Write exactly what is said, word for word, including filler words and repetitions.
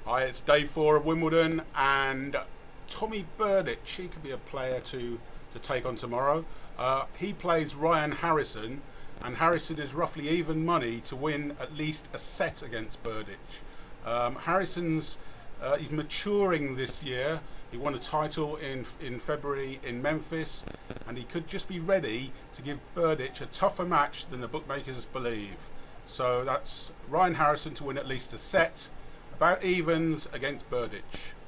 Hi, it's day four of Wimbledon, and Tommy Burditch, he could be a player to, to take on tomorrow. Uh, he plays Ryan Harrison, and Harrison is roughly even money to win at least a set against Burditch. Um, Harrison's uh, he's maturing this year. He won a title in, in February in Memphis, and he could just be ready to give Burditch a tougher match than the bookmakers believe. So that's Ryan Harrison to win at least a set, about evens against Burditch.